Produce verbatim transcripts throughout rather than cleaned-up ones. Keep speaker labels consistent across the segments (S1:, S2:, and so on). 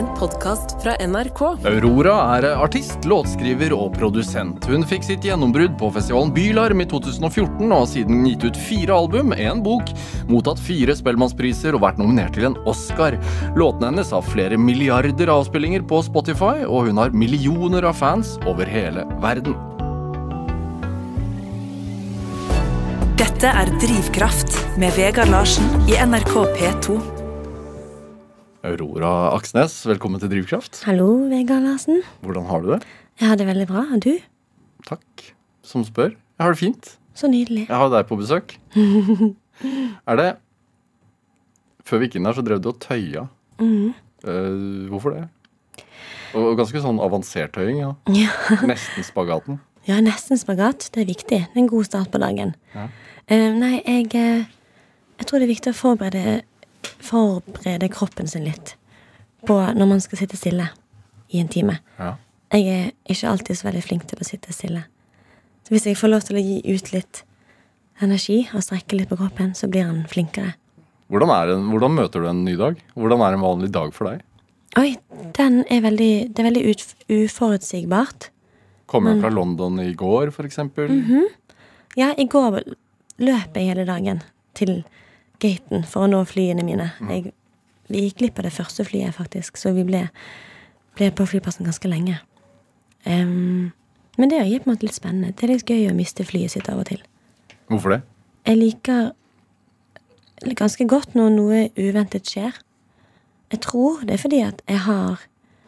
S1: en podcast fra N R K.
S2: Aurora er artist, låtskriver og produsent. Hun fikk sitt gjennombrudd på festivalen Bylarm i to tusen og fjorten og har siden gitt ut fire album, en bok, mottatt fire Spellemannspriser og vært nominert til en Oscar. Låtene hennes har flere milliarder avspillinger på Spotify, og hun har millioner av fans over hele verden.
S3: Dette er Drivkraft med Vegard Larsen i N R K P to.
S2: Aurora Aksnes, velkommen til Drivkraft.
S4: Hallo, Vegard Larsen.
S2: Hvordan har du det?
S4: Jeg har det veldig bra, og du?
S2: Takk, som spør. Jeg har det fint.
S4: Så nydelig.
S2: Jeg har deg på besøk. Er det... Før vi gikk inn her så drev du og tøya.
S4: Mm.
S2: Uh, hvorfor det? Og ganske sånn avansert tøying, ja.
S4: Ja.
S2: Nesten spagaten.
S4: Ja, nesten spagat. Det er viktig. Det er en god start på dagen.
S2: Ja.
S4: Uh, nei, jeg, uh, jeg tror det er viktig å forberede, forberede kroppen sin litt på når man skal sitte stille i en time.
S2: Ja.
S4: Jeg er ikke alltid så veldig flink til å sitte stille. Så hvis jeg får lov til å gi ut litt energi og strekke litt på kroppen, så blir han flinkere.
S2: Hvordan, er en, hvordan møter du en ny dag? Hvordan er en vanlig dag for deg?
S4: Oi, den er veldig, det er veldig ut, uforutsigbart.
S2: Kom jeg fra London i går, for eksempel?
S4: Mhm. Ja, i går løp jeg hele dagen til gaten for å nå flyene mine. Jeg, vi gikk glipp av det første flyet, faktisk, så vi ble, ble på flyplassen ganske lenge. Um, men det er på en måte litt spennende. Det er litt gøy å miste flyet sitt av og til.
S2: Hvorfor det?
S4: Jeg liker ganske godt når noe uventet skjer. Jeg tror det er fordi at jeg har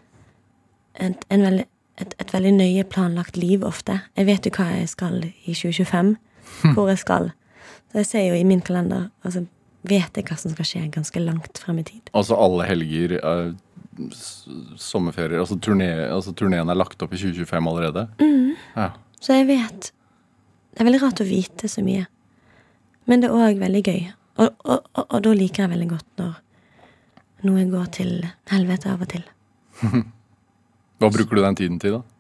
S4: et, en veldig, et, et veldig nøye planlagt liv ofte. Jeg vet jo hva jeg skal i tjue tjuefem, hvor jeg skal. Så jeg ser jo i min kalender, altså vet jeg hva som skal skje ganske langt frem i tid.
S2: Altså alle helger, uh, sommerferier, altså, turné, altså turneen er lagt opp i tjue tjuefem allerede?
S4: Mm.
S2: Ja.
S4: Så jeg vet, det er veldig rart å vite så mye. Men det er også veldig gøy. Og, og, og, og da liker jeg veldig godt når noe går til helvete av og til.
S2: Hva bruker du den tiden til da?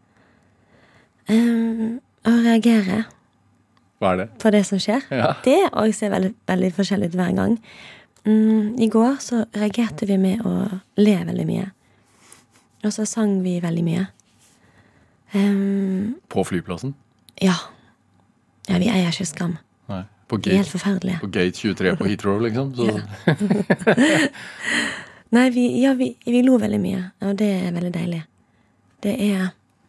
S4: Um, å reagere.
S2: Hva er det?
S4: På det som skjer.
S2: Ja.
S4: Det også ser veldig, veldig forskjellig ut hver gang. Mm, I går så reagerte vi med å le veldig mye. Og så sang vi veldig mye. Um,
S2: På flyplassen?
S4: ja. Ja, vi eier ikke skam.
S2: Nei. På
S4: Vi er helt
S2: gate,
S4: forferdelige.
S2: på gate tjuetre på Heathrow, liksom? Så.
S4: Ja. Nei, vi, ja, vi, vi lo veldig mye, og det er veldig deilig. Det er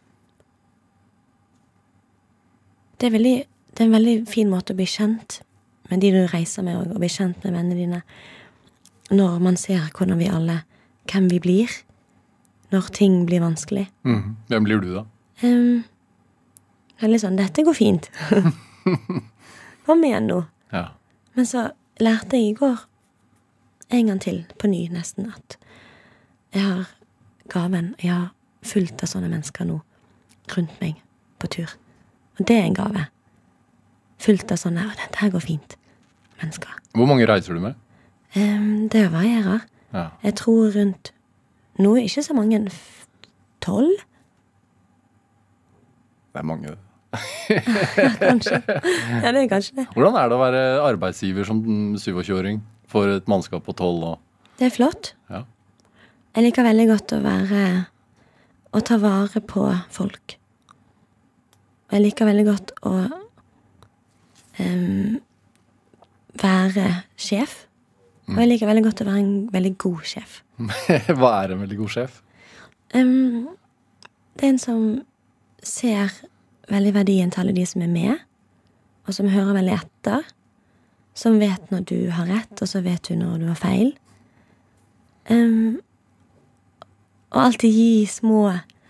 S4: Det er veldig Det er en veldig fin måte å bli kjent med de du reiser med, og bli kjent med vennene dine. Når man ser hvordan vi alle, hvem vi blir, når ting blir vanskelig.
S2: Mm. Hvem blir du da?
S4: Um, veldig sånn, dette går fint. Kom igjen nå.
S2: Ja.
S4: Men så lærte jeg i går en gang til, på ny nesten, at jeg har gaven, jeg har fullt av sånne mennesker nå rundt meg på tur. Og det er en gave. Fullt av sånne, og dette her går fint, mennesker.
S2: Hvor mange reiser du med?
S4: Um, det varierer.
S2: Ja.
S4: Jeg tror rundt, nå er ikke så mange, tolv?
S2: Det er mange.
S4: Ja, kanskje. Ja, det er kanskje det.
S2: Hvordan er det å være arbeidsgiver som syvogtjue-åring for et mannskap på tolv? Og...
S4: Det er flott.
S2: Ja.
S4: Jeg liker veldig godt å være, å ta vare på folk. Og jeg liker veldig godt å um, være sjef. Og jeg liker veldig godt å være en veldig god sjef.
S2: Hva er en veldig god sjef?
S4: Um, det er en som ser veldig verdien til alle de som er med, og som hører veldig etter, som vet når du har rett, og så vet du når du har feil. Um, og alltid gi små...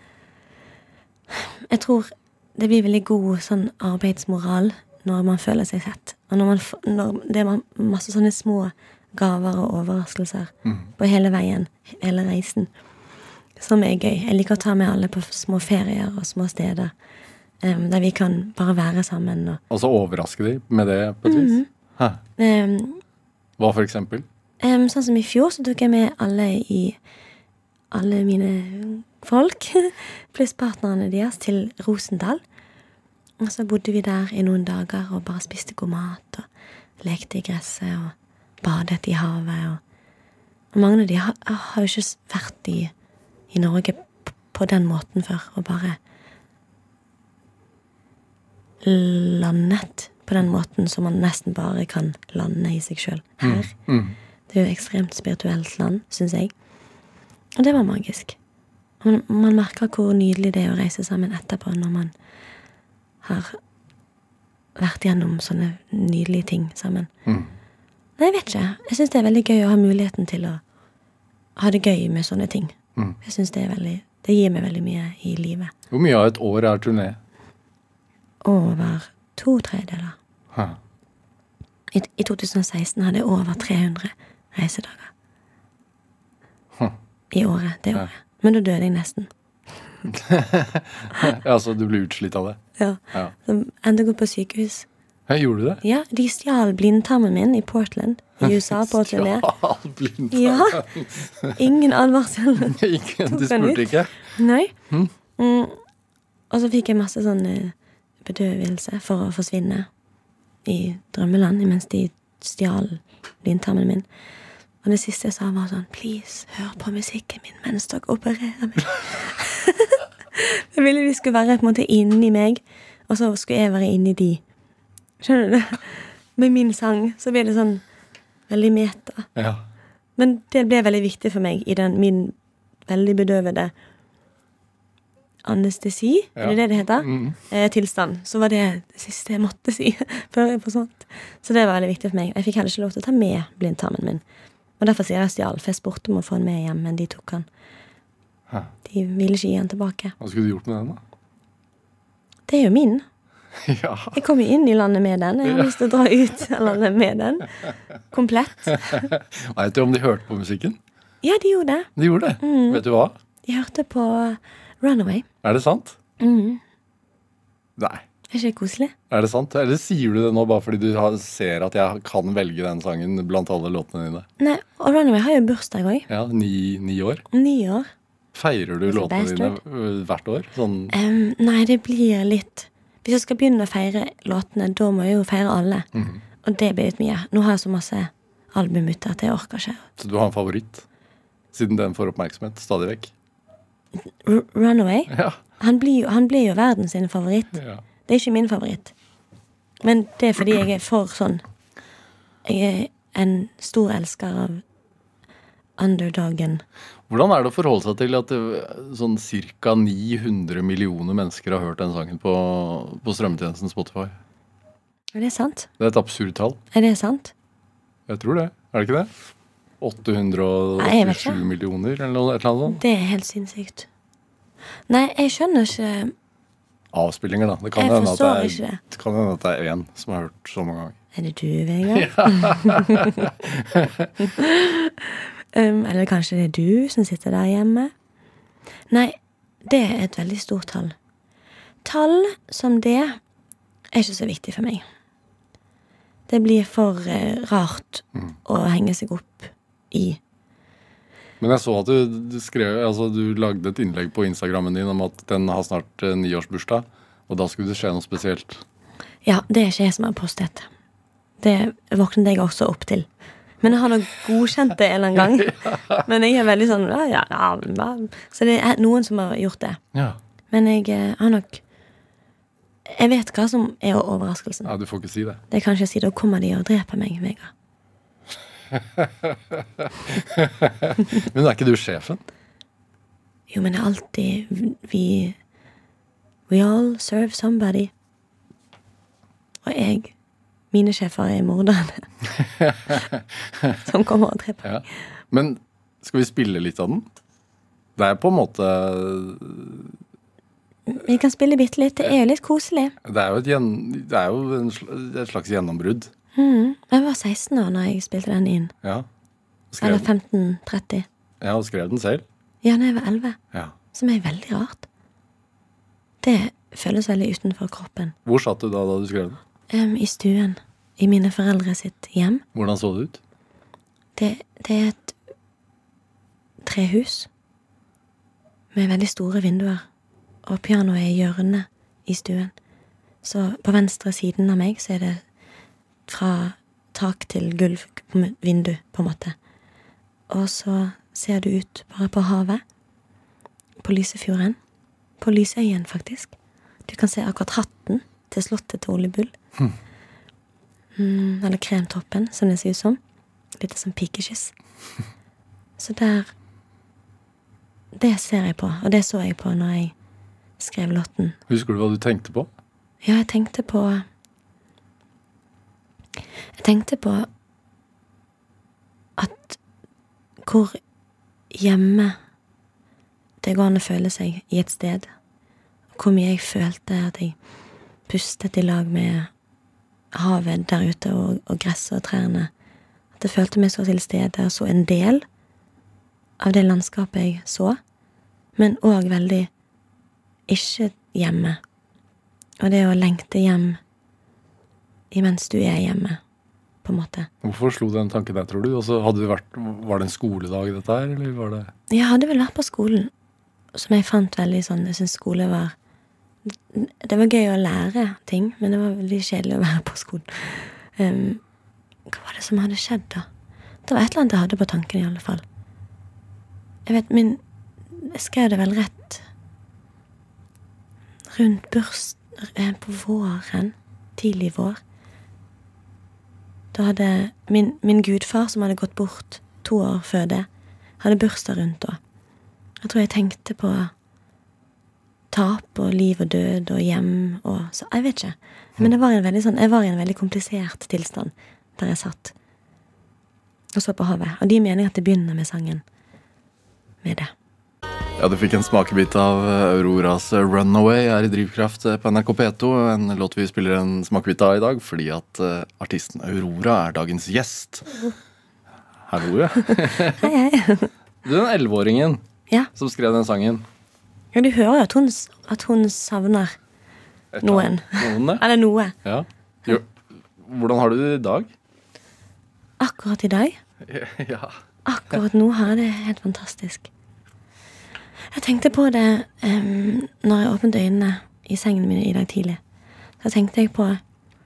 S4: Jeg tror det blir veldig god sånn arbeidsmoral når man føler seg sett. Og når, man, når det er masse sånne små gaver og overraskelser mm. på hele veien, hele reisen, som er gøy. Jeg liker å ta med alle på små ferier og små steder, um, der vi kan bare være sammen. Og,
S2: og så overraske de med det på et vis?
S4: Mm-hmm. Um,
S2: Hva for eksempel?
S4: Um, sånn som i fjor så tok jeg med alle i alle mine folk, pluss partnerne deres, til Rosendal. Og så bodde vi der i noen dager og bare spiste god mat og lekte i gresset og badet i havet. Og, og mange av de har, har jo ikke vært i i Norge p- på den måten før, og bare landet på den måten som man nesten bare kan lande i seg selv her.
S2: Mm. Mm.
S4: Det er jo ekstremt spirituelt land, synes jeg. Og det var magisk. Man, man merker hvor nydelig det er å reise sammen etterpå når man har vært gjennom sånne nydelige ting sammen.
S2: Mm.
S4: Nei, jeg vet ikke. Jeg synes det er veldig gøy å ha muligheten til å ha det gøy med sånne ting.
S2: Mm.
S4: Jeg synes det er veldig, det gir meg veldig mye i livet.
S2: Hvor mye av et år er turné?
S4: Over to tredjedeler.
S2: Hæ.
S4: I, I to tusen og seksten hadde jeg over tre hundre reisedager.
S2: Hm.
S4: I året, det
S2: Ja.
S4: året. Men da døde jeg nesten.
S2: Ja, så du ble utslitt av det?
S4: Ja.
S2: Ja.
S4: Så endte jeg opp på sykehus.
S2: Hei, gjorde du det?
S4: Ja, de stjal blindtarmen min i Portland, i U S A på turné.
S2: Stjal blindtarmen.
S4: Ja. Ingen advarsel.
S2: Ikke,
S4: Tok
S2: du
S4: den ut.
S2: spurte ikke?
S4: Nei.
S2: Hm?
S4: Mm. Og så fikk jeg masse sånn eh, bedøvelse for å forsvinne i drømmeland, mens de stjal blindtarmen min. Og det siste jeg sa var sånn, please, hør på musikken min mens dere opererer meg. Jeg ville de skulle være på en måte inni meg, og så skulle jeg være inni de. Skjønner du? Med min sang, så ble det sånn veldig meta.
S2: Ja.
S4: Men det ble veldig viktig for meg i den min veldig bedøvede anestesi,
S2: Ja.
S4: er det det det heter?
S2: Mm.
S4: Eh, tilstand. Så var det det siste jeg måtte si før jeg forsvant. Så det var veldig viktig for meg. Jeg fikk heller ikke lov til å ta med blindtarmen min. Og derfor sier jeg stjal, for jeg spurte om å få den med hjem, men de tok den.
S2: Hæ.
S4: De ville ikke gi den tilbake.
S2: Hva skulle du gjort med den da?
S4: Det er jo min.
S2: Ja.
S4: Jeg kom jo inn i landet med den. Jeg har lyst til å dra ut av landet med den. Komplett.
S2: Vet du om de hørte på musikken?
S4: Ja, de gjorde det.
S2: De gjorde det.
S4: Mm.
S2: Vet du hva?
S4: De hørte på Runaway.
S2: Er det sant?
S4: Mm.
S2: Nei.
S4: Er ikke det koselig?
S2: Er det sant? Eller sier du det nå bare fordi du har, ser at jeg kan velge den sangen blant alle låtene dine?
S4: Nei, og Runaway har jo bursdag også.
S2: Ja, ni, ni år.
S4: Ni år.
S2: Feirer du
S4: It's a
S2: låtene dine
S4: bastard.
S2: ø, hvert år? Sånn,
S4: Um, nei, det blir litt... Hvis jeg skal begynne å feire låtene, da må jeg jo feire alle.
S2: Mhm.
S4: Og det blir litt mye. Nå har jeg så masse album ute at jeg orker ikke.
S2: så du har en favoritt? Siden den får oppmerksomhet stadig vekk?
S4: R Runaway,
S2: Ja.
S4: han blir, jo, han blir jo verdens sin favoritt.
S2: ja.
S4: Det er ikke min favoritt. Men det er fordi jeg er for sånn... Jeg er en stor elsker av underdogen.
S2: Hvordan er det å forholde seg til at det, sånn cirka ni hundre millioner mennesker har hørt den sangen på, på strømmetjenesten Spotify?
S4: Er det sant?
S2: Det er et absurd tall.
S4: Er det sant?
S2: Jeg tror det. Er det ikke det? åtte hundre
S4: Nei, jeg vet
S2: åttisju
S4: ikke.
S2: millioner, eller noe et eller annet sånt.
S4: Det er helt sinnssykt. Nei, jeg skjønner ikke...
S2: Avspillinger, da. Det kan
S4: Jeg
S2: hende at
S4: forstår
S2: det
S4: ikke
S2: er,
S4: det.
S2: det kan hende at det er én som har hørt så mange ganger.
S4: Er det du, Vegard? um, eller kanskje det er du som sitter der hjemme? Nei, det er et veldig stort tall. Tall som det er ikke så viktig for meg. Det blir for eh, rart å henge seg opp i.
S2: Men jeg så at du, du skrev, altså du lagde et innlegg på Instagrammen din om at den har snart eh, niårsbursdag, og da skulle det skje noe spesielt.
S4: Ja, det er ikke jeg som har postet. Det våknet jeg også opp til. Men jeg har nok godkjent det en eller annen gang. Men jeg er veldig sånn, ja, ja, ja, ja. Så det er noen som har gjort det.
S2: Ja.
S4: Men jeg eh, har nok... Jeg vet hva som er overraskelsen.
S2: ja, du får ikke si det.
S4: Det kan ikke si, da kommer de og dreper meg, Vegard.
S2: Men er ikke du sjefen?
S4: Jo, men det er alltid vi... We all serve somebody. Og jeg... Mine sjefer er morderne. Som kommer og dreper meg.
S2: Ja. Men skal vi spille litt av den? Det er på en måte...
S4: Vi kan spille bitte litt. Det er jo litt koselig.
S2: Det er jo et, gjen, det er jo en sl et slags gjennombrudd.
S4: Mm. Jeg var seksten år når jeg spilte den inn.
S2: Ja.
S4: Eller
S2: Skrev,
S4: femten tretti.
S2: ja, og skrev den selv.
S4: Ja, når jeg var elleve.
S2: Ja.
S4: Som er veldig rart. Det føles veldig utenfor kroppen.
S2: Hvor satt du da da du skrev den?
S4: Um, I stuen. I mine foreldre sitt hjem.
S2: Hvordan så det ut?
S4: Det, det er et trehus med veldig store vinduer. Og pianoet er i hjørnet i stuen. Så på venstre siden av meg så er det fra tak til gulv vindu, på en måte. Og så ser du ut bare på havet. på Lysefjorden. På Lysøyen, faktisk. Du kan se akkurat hatten til slottet til Ole Bull.
S2: Hm.
S4: Mm, eller kremtoppen, som det ser ut som. Litt som pikekyss. Så der det ser jeg på, og det så jeg på når jeg skrev låten.
S2: Husker du hva du tenkte på?
S4: Ja, jeg tenkte på Jeg tenkte på at hvor hjemme det går an å føle seg i et sted. Hvor mye jeg følte at jeg pustet i lag med havet der ute og, og gresset og trærne. At jeg følte meg så til stede og så en del av det landskapet jeg så, men også veldig ikke hjemme. Og det å lengte hjem imens du er hjemme, på en måte.
S2: Hvorfor slo den tanken der, tror du? Altså, hadde det vært, var det en skoledag dette her, eller var det...
S4: Jeg hadde vel vært på skolen, som jeg fant veldig sånn, jeg synes skole var, det var gøy å lære ting, men det var veldig kjedelig å være på skolen. Um, hva var det som hadde skjedd da? Det var et eller annet jeg hadde på tanken i alle fall. Jeg vet, min, jeg skrev det vel rett rundt børs, på våren, tidlig vår. Da hadde min, min gudfar, som hadde gått bort to år før det, hadde bursdag rundt da. Jeg tror jeg tenkte på tap og liv og død og hjem og så, jeg vet ikke. Men det var en veldig sånn, jeg var i en veldig komplisert tilstand der jeg satt og så på havet. Og de mener at det begynner med sangen med det.
S2: Ja, du fikk en smakebit av Auroras Runaway her i Drivkraft på N R K P to, en låt vi spiller en smakebit av i dag, fordi at uh, artisten Aurora er dagens gjest. Hallo, ja.
S4: Hei, hei.
S2: Du er den elleveåringen
S4: Ja.
S2: som skrev den sangen.
S4: Ja, du hører jo at hun, at hun savner
S2: Et
S4: noen.
S2: Noen, det?
S4: Eller noe.
S2: Ja. Jo. Hvordan har du det i dag?
S4: Akkurat i dag,
S2: Ja.
S4: akkurat nå har jeg det helt fantastisk. Jeg tenkte på det um, når jeg åpnet øynene i sengen min i dag tidlig. Så tenkte jeg på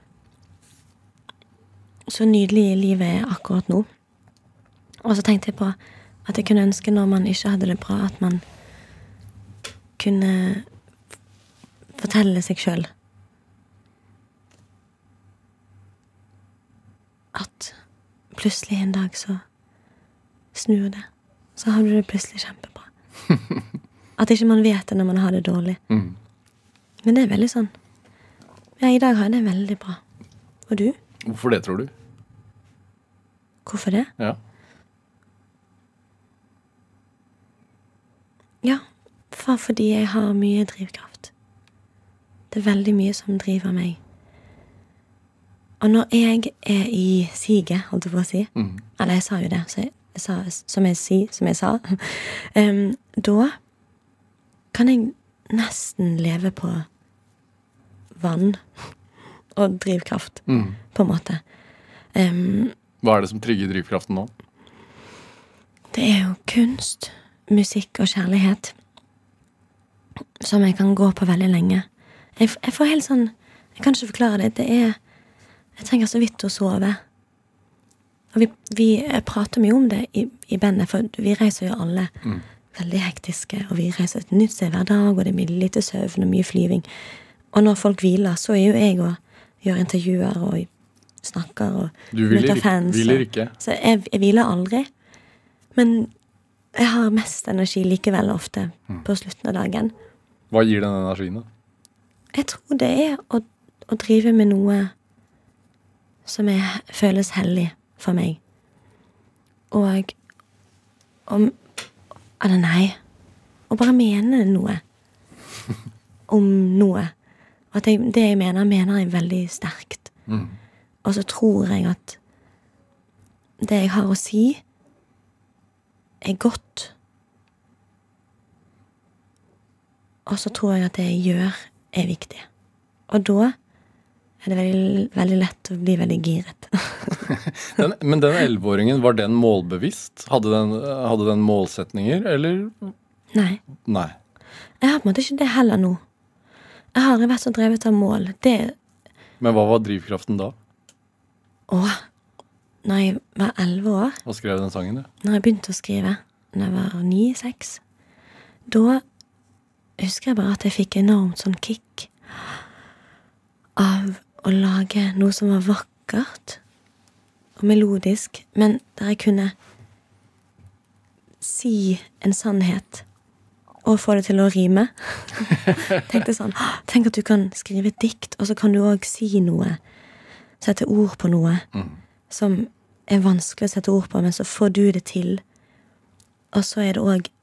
S4: så nydelig livet er akkurat nå. Og så tenkte jeg på at jeg kunne ønske når man ikke hadde det bra, at man kunne fortelle seg selv at plutselig en dag så snur det. Så har du det plutselig kjempebra. At ikke man vet det når man har det dårlig.
S2: Mm.
S4: Men det er veldig sånn. Ja, i dag har jeg det veldig bra. Og du?
S2: Hvorfor det, tror du?
S4: Hvorfor det?
S2: Ja.
S4: Ja, for fordi jeg har mye drivkraft. Det er veldig mye som driver meg. Og når jeg er i siget, holdt jeg på å si,
S2: Mm.
S4: eller jeg sa jo det, så jeg, jeg sa, som, jeg si, som jeg sa, um, da kan jeg nesten leve på vann og drivkraft,
S2: Mm.
S4: på en måte. Um,
S2: Hva er det som trygger drivkraften nå?
S4: det er jo kunst, musikk og kjærlighet som jeg kan gå på veldig lenge. Jeg, jeg får helt sånn, jeg kan ikke forklare det, det er, jeg trenger så vidt å sove. Og vi, vi prater mye om det i, i bandet, for vi reiser jo alle
S2: Mm.
S4: veldig hektiske, og vi reiser et nytt sted hver dag, og det blir lite søvn og mye flyving. Og når folk hviler, så er jo jeg og gjør intervjuer og snakker og
S2: Du hviler,
S4: møter fans.
S2: hviler
S4: og-
S2: ikke.
S4: Så jeg, jeg hviler aldri. Men jeg har mest energi likevel ofte på slutten av dagen.
S2: Hva gir den energien da?
S4: Jeg tror det er å, å drive med noe som er, føles hellig for meg. Og om Eller nei. Å bare mene noe. Om noe. At jeg, det jeg mener, mener jeg veldig sterkt.
S2: Mm.
S4: Og så tror jeg at det jeg har å si, er godt. Og så tror jeg at det jeg gjør, er viktig. Og da er det veldig, veldig lett å bli veldig giret.
S2: Den, men den elleveåringen, var den målbevisst? Hadde den, hadde den målsetninger, eller?
S4: Nei.
S2: Nei.
S4: Jeg har på en måte ikke det heller nå. Jeg har aldri vært så drevet av mål. Det,
S2: Men hva var drivkraften da?
S4: å, når jeg var elleve år,
S2: Og skrev den sangen, ja?
S4: når jeg begynte å skrive, når jeg var ni, seks, da husker jeg bare at jeg fikk enormt sånn kick av å lage noe som var vakkert og melodisk, men der jeg kunne si en sannhet og få det til å rime. Tenkte sånn, tenk at du kan skrive et dikt, og så kan du også si noe, sette ord på noe, mm. som er vanskelig å sette ord på, men så får du det til. Og så er det også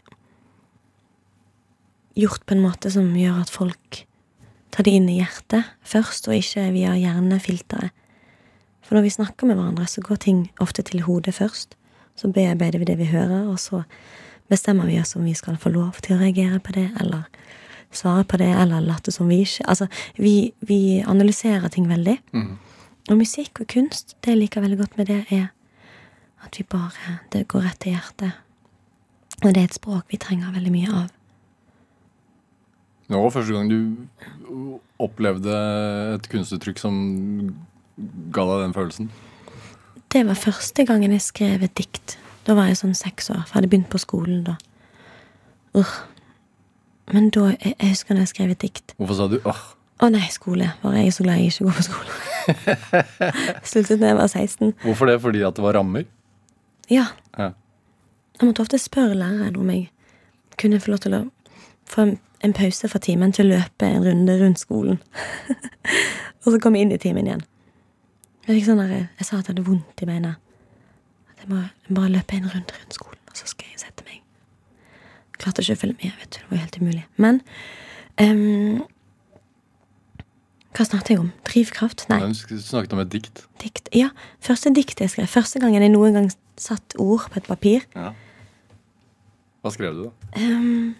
S4: gjort på en måte som gjør at folk tar det inn i hjertet først, og ikke via hjernefilteret. For når vi snakker med hverandre, så går ting ofte til hodet først, så bearbeider vi det vi hører, og så bestemmer vi oss om vi skal få lov til å reagere på det, eller svare på det, eller late som vi ikke. Altså, vi, vi analyserer ting veldig. Mm. Og musikk og kunst, det jeg liker veldig godt med det, er at vi bare, det går rett til hjertet. Og det er et språk vi trenger veldig mye av.
S2: Det var første gang du opplevde et kunstuttrykk som ga deg den følelsen?
S4: Det var første gangen jeg skrev et dikt. Da var jeg sånn seks år, for jeg hadde begynt på skolen da. Uh. Men da, jeg, jeg husker når jeg skrev et dikt.
S2: Hvorfor sa du åh? Uh?
S4: Å nei, skole. Bare jeg er så glad jeg ikke går på skole. Sluttet når jeg var seksten.
S2: Hvorfor det? Fordi at det var rammer?
S4: Ja.
S2: Ja.
S4: Jeg måtte ofte spørre læreren om jeg kunne få lov til å få en, en pause fra timen til å løpe en runde rundt skolen. Og så kom jeg inn i timen igjen. Jeg fikk sånn der, jeg sa at jeg hadde vondt i beina. At jeg må bare løpe en runde rundt skolen, og så skal jeg sette meg. Jeg klarte ikke å følge med, vet du. Det var helt umulig. Men, um, hva snakket jeg om? Drivkraft? Nei.
S2: Du snakket om et dikt.
S4: Dikt, ja. Første dikt jeg skrev. Første gangen jeg noen gang satt ord på et papir.
S2: Ja. Hva skrev du da?
S4: Um,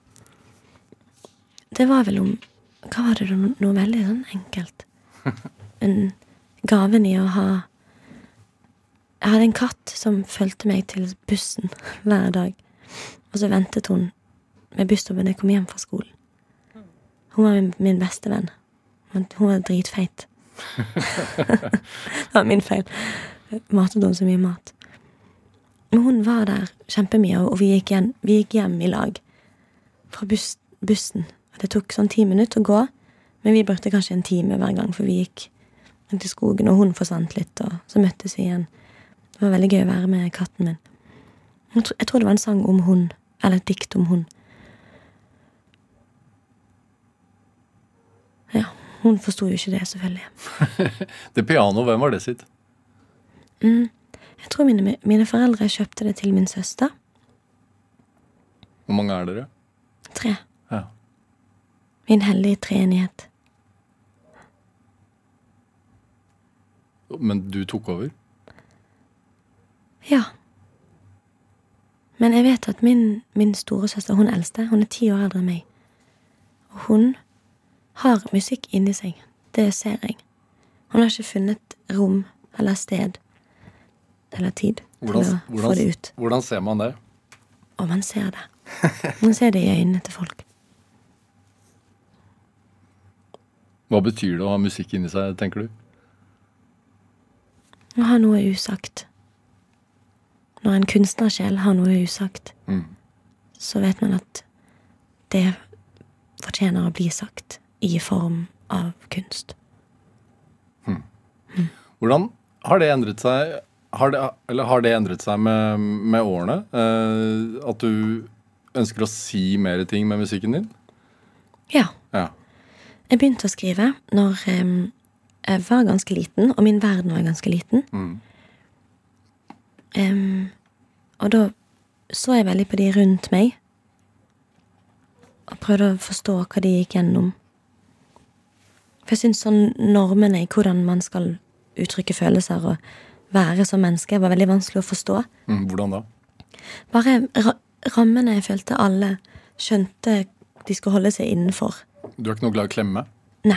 S4: det var vel om, hva var det da? Noe veldig sånn enkelt. En gaven i å ha, jeg hadde en katt som følte meg til bussen hver dag. Og så ventet hun med busstoppen da jeg kom hjem fra skolen. Hun var min, min beste venn. Hun var dritfeit. Det var min feil. Matet hun så mye mat. Men hun var der kjempemye, og vi gikk, igjen, vi gikk hjem i lag fra bus, bussen. Det tok sånn ti minutter å gå, men vi brukte kanskje en time hver gang, for vi gikk rundt i skogen, og hun forsvant litt, og så møttes vi igjen. Det var veldig gøy å være med katten min. Jeg tror, jeg tror det var en sang om hun, eller et dikt om hun. Ja, hun forstod jo ikke det, selvfølgelig.
S2: Det piano, hvem var det sitt?
S4: Mm, jeg tror mine, mine foreldre kjøpte det til min søster.
S2: Hvor mange er dere?
S4: Tre.
S2: Ja.
S4: Min hellige treenighet.
S2: Men du tok over?
S4: Ja. Men jeg vet at min, min store søster, hun eldste, hun er ti år eldre enn meg. Og hun har musikk inni seg. Det ser jeg. Hun har ikke funnet rom eller sted eller tid
S2: hvordan,
S4: til å
S2: hvordan,
S4: få det ut.
S2: Hvordan ser man det?
S4: Og man ser det. Man ser det i øynene til folk.
S2: Hva betyr det å ha musikk inni seg, tenker du?
S4: Å ha noe usagt. Når en kunstnersjel har noe usagt, mm. så vet man at det fortjener å bli sagt i form av kunst.
S2: Hmm. Hmm. Hvordan har det endret seg, har det, eller har det endret seg med, med årene? Eh, at du ønsker å si mer ting med musikken din?
S4: Ja.
S2: Ja.
S4: Jeg begynte å skrive når eh, jeg var ganske liten, og min verden var ganske liten. Mm. Um, og da så jeg veldig på de rundt meg, og prøvde å forstå hva de gikk gjennom. For jeg synes sånn normene i hvordan man skal uttrykke følelser og være som menneske var veldig vanskelig å forstå.
S2: Mm, hvordan da?
S4: Bare ra- rammene jeg følte alle skjønte de skulle holde seg innenfor.
S2: Du er ikke noe glad i å klemme?
S4: Nei.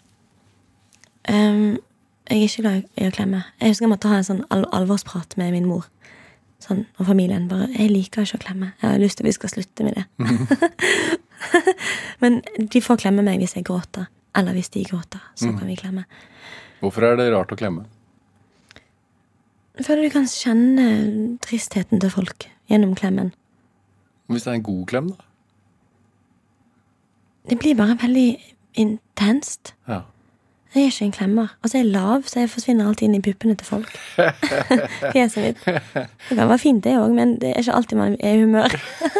S4: Um, jeg er ikke glad i å klemme. Jeg husker jeg måtte ha en sånn al- alvorsprat med min mor. Sånn, og familien bare, jeg liker ikke å klemme. Jeg har lyst til at vi skal slutte med det. Men de får klemme meg hvis jeg gråter. Eller hvis de gråter, så mm. kan vi klemme.
S2: Hvorfor er det rart å klemme?
S4: For du kan kjenne tristheten til folk gjennom klemmen.
S2: Hvis det er en god klem, da?
S4: det blir bare veldig intenst.
S2: Ja.
S4: Jeg er ikke en klemmer. Altså, jeg er lav, så jeg forsvinner alltid inn i puppene til folk. Fjeset mitt. Det kan være fint det også, men det er ikke alltid man er i humør.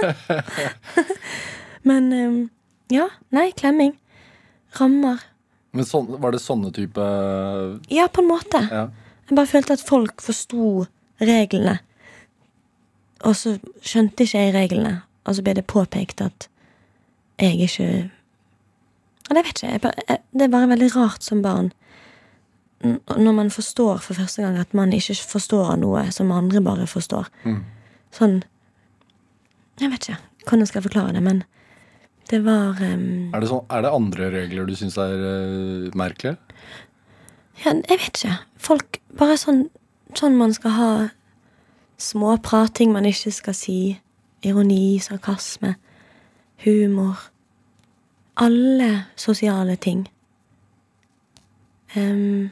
S4: Men, um, ja, nei, klemming. Rammer.
S2: Men sånn, var det sånne type...
S4: Ja, på en måte.
S2: Ja.
S4: Jeg bare følte at folk forstod reglene. Og så skjønte ikke jeg reglene. Og så ble det påpekt at jeg ikke... Jeg vet ikke, jeg bare, jeg, det er bare veldig rart som barn. N- Når man forstår for første gang at man ikke forstår noe som andre bare forstår.
S2: Mm.
S4: Sånn... Jeg vet ikke hvordan skal jeg forklare det, men det var... Um,
S2: Er det, sånn, er det andre regler du synes er uh, merkelige?
S4: Ja, jeg vet ikke. Folk, bare sånn, sånn man skal ha små prating man ikke skal si. Ironi, sarkasme, humor. Alle sosiale ting. Um,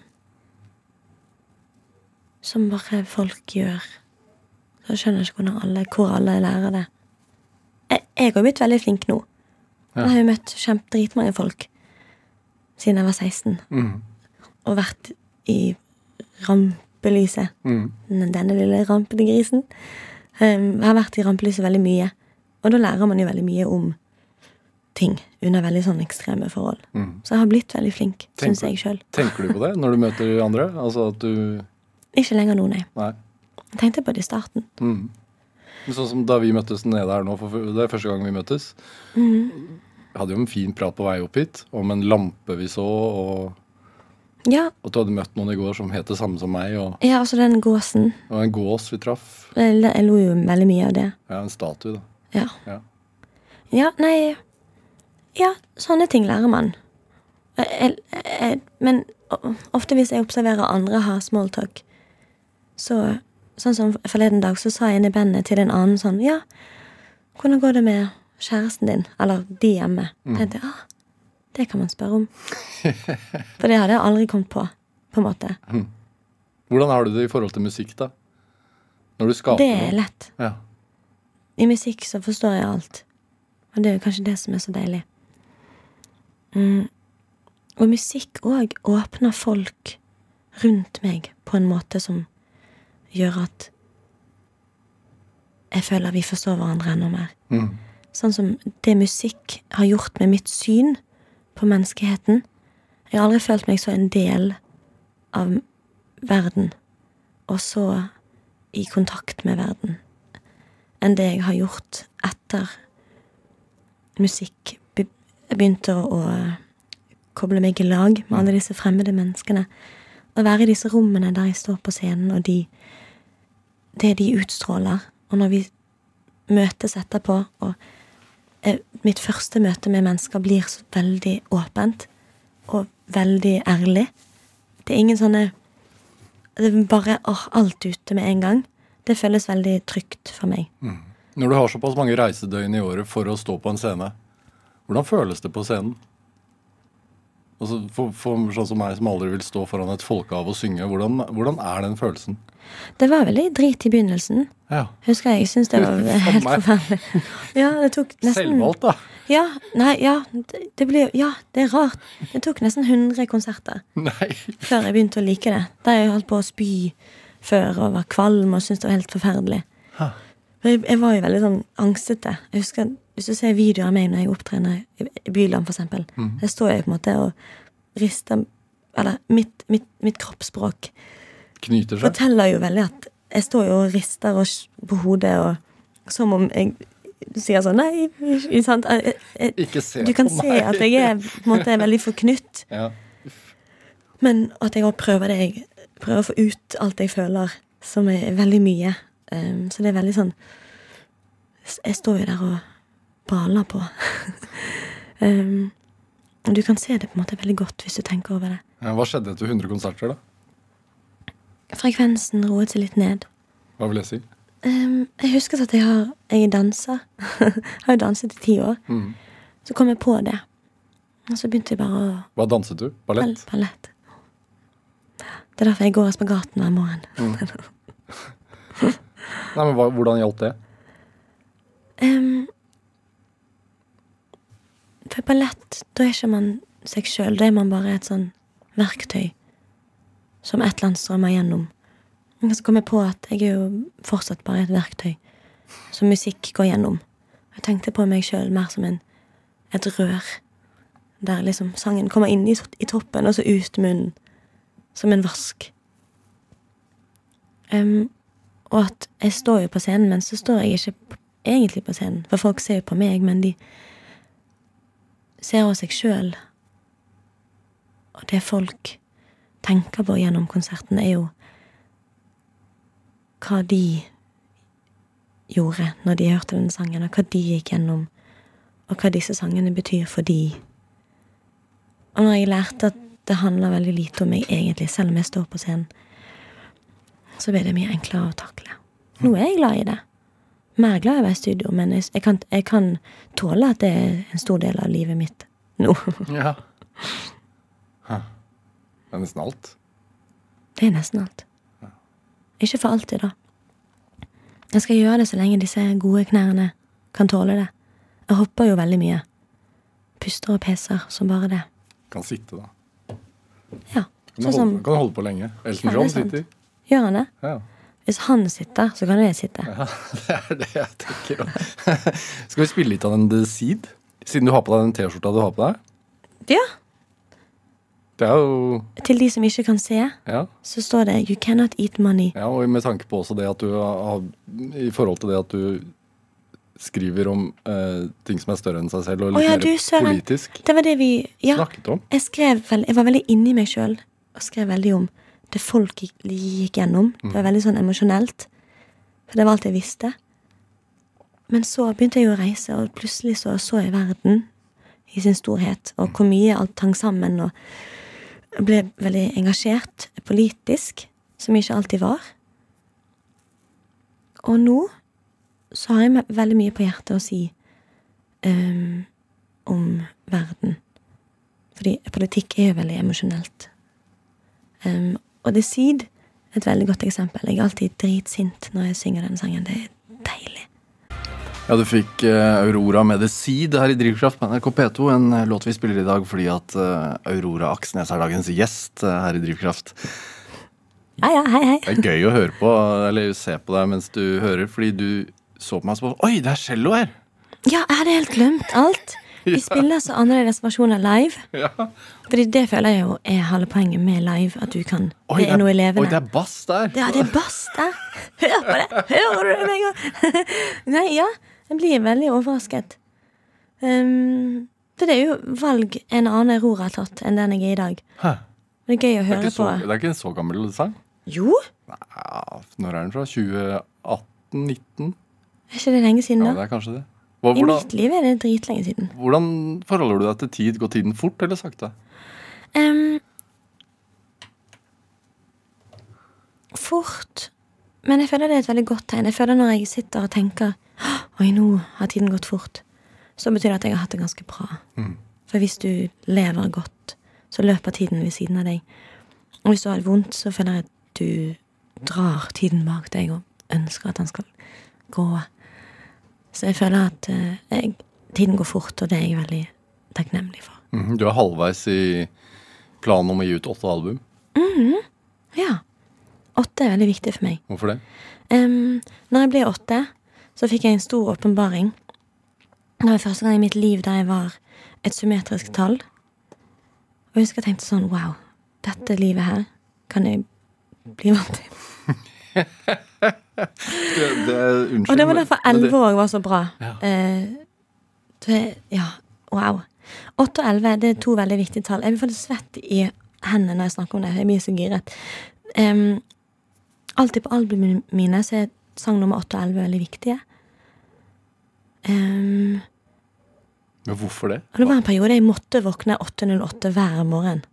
S4: som bare folk gjør. Så jeg skjønner ikke hvordan alle, hvor alle lærer det. Jeg, jeg har blitt veldig flink nå.
S2: Ja.
S4: Jeg har jo møtt kjempedritmange folk siden jeg var seksten.
S2: Mm.
S4: Og vært i rampelyset.
S2: Mm.
S4: Denne lille rampete grisen. Um, jeg har vært i rampelyset veldig mye. Og da lærer man jo veldig mye om ting under veldig sånn ekstreme forhold.
S2: Mm.
S4: Så jeg har blitt veldig flink,
S2: Tenker-
S4: synes jeg selv.
S2: Tenker du på det når du møter andre? Altså at du...
S4: Ikke lenger nå, nei.
S2: Nei.
S4: Jeg tenkte på det i starten.
S2: Mm. Men sånn som da vi møttes nede her nå, for det er første gang vi møttes,
S4: Mhm.
S2: vi hadde jo en fin prat på vei opp hit, om en lampe vi så, og,
S4: Ja,
S2: og du hadde møtt noen i går som het det samme som meg, og,
S4: ja, altså den gåsen.
S2: og en gås vi traff.
S4: Jeg, jeg lo jo veldig mye av det.
S2: Ja, en statue da.
S4: Ja.
S2: Ja.
S4: Ja, nei... Ja, sånne ting lærer man. Jeg, jeg, jeg, men o- ofte hvis jeg observerer andre ha smalltalk, så, sånn som forleden dag, så sa jeg inn i bandet til en annen sånn, ja, hvordan går det med kjæresten din? Eller de hjemme? Mm. Tenkte jeg, ah, det kan man spørre om. For det hadde jeg aldri kommet på, på en måte.
S2: Hvordan har du det i forhold til musikk da? Når du skaper
S4: Det er
S2: noe?
S4: lett.
S2: Ja.
S4: I musikk så forstår jeg alt. Og det er jo kanskje det som er så deilig. Mm. Og musikk også åpner folk rundt meg på en måte som gjør at jeg føler vi forstår hverandre enda mer.
S2: Mm.
S4: Sånn som det musikk har gjort med mitt syn på menneskeheten. Jeg har aldri følt meg så en del av verden, og så i kontakt med verden, enn det jeg har gjort etter musikk. Be- Jeg begynte å, å koble meg i lag med alle disse fremmede menneskene. Å være i disse rommene der jeg står på scenen, og de, det de utstråler. Og når vi møtes etterpå, og eh, mitt første møte med mennesker blir så veldig åpent, og veldig ærlig. Det er ingen sånne, det er bare åh, alt ute med en gang. Det føles veldig trygt for meg.
S2: Mm. Når du har såpass mange reisedøgn i året for å stå på en scene, hvordan føles det på scenen? Altså, for, for sånn som meg som aldri vil stå foran et folkehav og synge, hvordan, hvordan er den følelsen?
S4: Det var veldig drit i begynnelsen.
S2: Ja.
S4: Husker jeg, jeg synes det var
S2: For
S4: helt
S2: meg.
S4: forferdelig. Ja, det tok nesten...
S2: Selvvalgt da?
S4: Ja, nei, ja, det, det blir, ja, det er rart. Det tok nesten hundre konserter
S2: Nei.
S4: før jeg begynte å like det. Der jeg holdt på å spy før og var kvalm og syntes det var helt forferdelig.
S2: Ha.
S4: Men jeg, jeg var jo veldig sånn angstete. Jeg husker, hvis du ser videoer av meg når jeg opptrener i, i Byland for eksempel,
S2: Mhm.
S4: jeg står jo på en måte og rister, eller mitt, mitt, mitt kroppsspråk
S2: Knyter seg?
S4: forteller jo veldig at jeg står jo og rister og s- på hodet, og som om jeg sier sånn, nei, ikke sant? Jeg, jeg,
S2: Ikke se
S4: du kan
S2: på
S4: se
S2: meg.
S4: at jeg er på en måte veldig forknytt,
S2: Ja.
S4: men at jeg også prøver det, jeg prøver å få ut alt jeg føler, som er veldig mye. Um, så det er veldig sånn, jeg står jo der og baler på. um, og du kan se det på en måte veldig godt hvis du tenker over det.
S2: Ja, hva skjedde etter hundre konserter da?
S4: Frekvensen roet seg litt ned.
S2: Hva vil jeg si?
S4: Um, jeg husker at jeg har jeg danser. har jo danset i ti år.
S2: Mhm.
S4: Så kom jeg på det. Og så begynte jeg bare å...
S2: Hva danset du? Ballett?
S4: Ballett. Det er derfor jeg går i spagaten hver morgen.
S2: Nei, men hva, hvordan hjalp det?
S4: Um, For ballett, da er ikke man seg selv, da er man bare et sånn verktøy som et eller annet strømmer gjennom. Og så kom jeg på at jeg er jo fortsatt bare et verktøy som musikk går gjennom. Jeg tenkte på meg selv mer som en, et rør, der liksom sangen kommer inn i, i toppen, og så ut munnen, som en vask. Um, og at jeg står jo på scenen, men så står jeg ikke på, egentlig på scenen, for folk ser jo på meg, men de ser også seg selv. Og det folk tenker på gjennom konserten er jo hva de gjorde når de hørte denne sangen, og hva de gikk gjennom, og hva disse sangene betyr for de. Og når jeg lærte at det handler veldig lite om meg egentlig, selv om jeg står på scenen, så ble det mye enklere å takle. Nå er jeg glad i det. Mer glad i å være i studio, men jeg, jeg, kan, jeg kan tåle at det er en stor del av livet mitt nå.
S2: Ja. Huh. Det er nesten alt.
S4: Det er nesten alt. Ja. Ikke for alltid, da. Jeg skal gjøre det så lenge disse gode knærne kan tåle det. Jeg hopper jo veldig mye. Puster og peser som bare det.
S2: Kan sitte, da.
S4: Ja.
S2: Kan, sånn holde, kan holde på lenge. Elton John sitter.
S4: Gjør han det?
S2: Ja.
S4: Hvis han sitter, så kan jeg sitte.
S2: Ja, det er det jeg tenker. Skal vi spille litt av den The Seed? Siden du har på deg den t-skjorta du har på deg?
S4: Ja.
S2: Det er jo...
S4: Til de som ikke kan se,
S2: ja.
S4: Så står det You cannot eat money.
S2: Ja, og med tanke på også det at du har... I forhold til det at du skriver om eh, ting som er større enn seg selv, og litt oh, ja, mer du, politisk.
S4: Det var det vi ja,
S2: snakket om.
S4: Jeg, skrev vel, jeg var veldig inne i meg selv, og skrev veldig om det folk gikk, gikk gjennom. Det var veldig sånn emosjonelt. For det var alt jeg visste. Men så begynte jeg å reise, og plutselig så, så jeg verden i sin storhet, og hvor mye alt hang sammen, og ble veldig engasjert politisk, som ikke alltid var. Og nå så har jeg veldig mye på hjertet å si um, om verden. Fordi politikk er jo veldig emosjonelt. Um, og The Seed er et veldig godt eksempel. Jeg er alltid dritsint når jeg synger den sangen. Det er deilig.
S2: Ja, du fikk uh, Aurora med The Seed her i Drivkraft på N R K P to. En uh, låt vi spiller i dag fordi at uh, Aurora Aksnes er dagens gjest uh, her i Drivkraft.
S4: Ja, ja, hei, hei.
S2: Det er gøy å høre på, eller se på deg mens du hører, fordi du så på meg og så på, oi, det er cello her!
S4: Ja, jeg hadde helt glemt alt. Vi ja. Spiller så annerledes versjoner live.
S2: Ja.
S4: Fordi det føler jeg jo er halve poenget med live, at du kan,
S2: oi,
S4: det er noe levende.
S2: Oi, det er bass der.
S4: Ja, det er bass der. Hør på det, hører du det meg også? Nei, ja, jeg blir veldig overrasket. Um, for det er jo valg en annen Aurora har tatt enn den jeg er i dag.
S2: Hæ?
S4: Det er gøy å høre
S2: så,
S4: på.
S2: Det er ikke en så gammel sang?
S4: Jo.
S2: Ja, når er den fra? tjue atten nitten?
S4: Er ikke det lenge siden da?
S2: Ja, det er kanskje det. Hva,
S4: I hvordan, mitt liv er det dritlenge siden.
S2: Hvordan forholder du deg til tid? Går tiden fort eller sakte?
S4: Um, fort. Men jeg føler det er et veldig godt tegn. Jeg føler når jeg sitter og tenker oi, nå har tiden gått fort, så betyr det at jeg har hatt det ganske bra. Mm. For hvis du lever godt, så løper tiden ved siden av deg. Og hvis du har det vondt, så føler jeg at du drar tiden bak deg og ønsker at den skal gå. Så jeg føler at uh, jeg, tiden går fort, og det er jeg veldig takknemlig for.
S2: Mm, du er halvveis i planen om å gi ut åtte album?
S4: Mm, ja. Åtte er veldig viktig for meg.
S2: Hvorfor det?
S4: Um, når jeg ble åtte, så fikk jeg en stor åpenbaring. Det var første gang i mitt liv der jeg var et symmetrisk tall. Og jeg husker jeg tenkte sånn, wow, dette livet her kan jeg bli vant til.
S2: det, det, unnskyld,
S4: og det var derfor elleve år var så bra.
S2: Ja.
S4: Eh, det, ja, wow. åtte og elleve, det er to veldig viktige tall. Jeg blir faktisk svett i hendene når jeg snakker om det. Jeg blir så giret. Um, alltid på albumene mine så er sang nummer åtte og elleve veldig viktige. Um,
S2: Men hvorfor det?
S4: Og det var en periode jeg måtte våkne åtte null åtte hver morgen.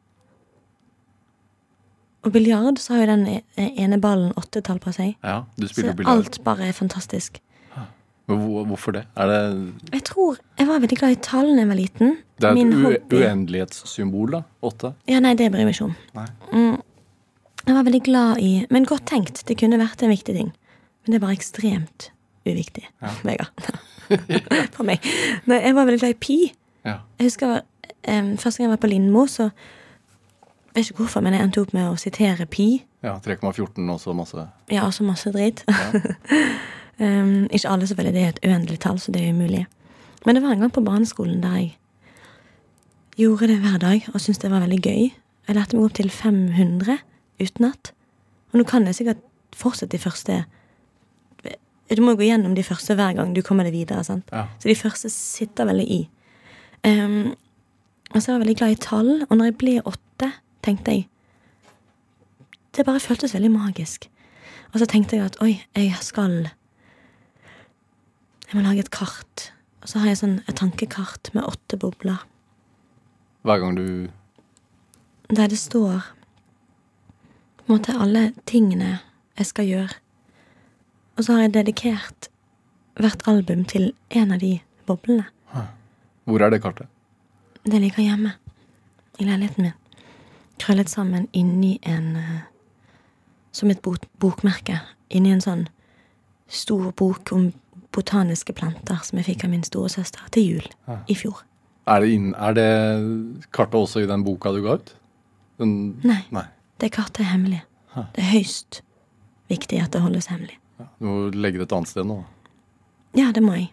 S4: Og biljard så har jo den ene ballen åtte tall på seg.
S2: Ja, du spiller
S4: så
S2: biljard.
S4: Alt bare er fantastisk.
S2: Men hvorfor det? Er det...
S4: Jeg tror, jeg var veldig glad i tallene da jeg var liten.
S2: Det er
S4: Min
S2: et uendelighetssymbol da, åtte.
S4: Ja, nei, det bryr jeg meg ikke om.
S2: Nei.
S4: Mm, jeg var veldig glad i, men godt tenkt, det kunne vært en viktig ting. Men det er bare ekstremt uviktig, ja. Vegard. For meg. Nei, jeg var veldig glad i pi.
S2: Ja.
S4: Jeg husker um, første gang jeg var på Lindmo, så vet ikke hvorfor, men jeg endte opp med å sitere pi.
S2: Ja, tre komma fjorten og så masse.
S4: Ja, også masse dritt.
S2: Ja.
S4: um, ikke alle selvfølgelig, det er et uendelig tall, så det er umulig. Men det var en gang på barneskolen der jeg gjorde det hver dag, og syntes det var veldig gøy. Jeg lærte meg opp til fem hundre utenat. Og nå kan jeg sikkert fortsette de første. Du må gå gjennom de første hver gang du kommer deg videre, sant?
S2: Ja.
S4: Så de første sitter veldig i. Um, og så var jeg veldig glad i tall, og når jeg ble åtte, tenkte jeg, det bare føltes veldig magisk. Og så tenkte jeg at, oi, jeg skal, jeg må lage et kart. Og så har jeg sånn et tankekart med åtte bobler.
S2: Hver gang du...
S4: Der det står, på en måte, alle tingene jeg skal gjøre. Og så har jeg dedikert hvert album til en av de boblene.
S2: Hvor er det kartet?
S4: Det ligger hjemme, i leiligheten min. Krøllet sammen inni en, som et bok, bokmerke, inni en sånn stor bok om botaniske planter som jeg fikk av min store søster til jul ja. I fjor.
S2: Er det, inn, er det kartet også i den boka du ga ut? Den,
S4: nei,
S2: nei,
S4: det kartet er hemmelig. Hæ. Det er høyst viktig at det holdes hemmelig.
S2: Ja, du må legge det et annet sted nå.
S4: Ja, det må jeg.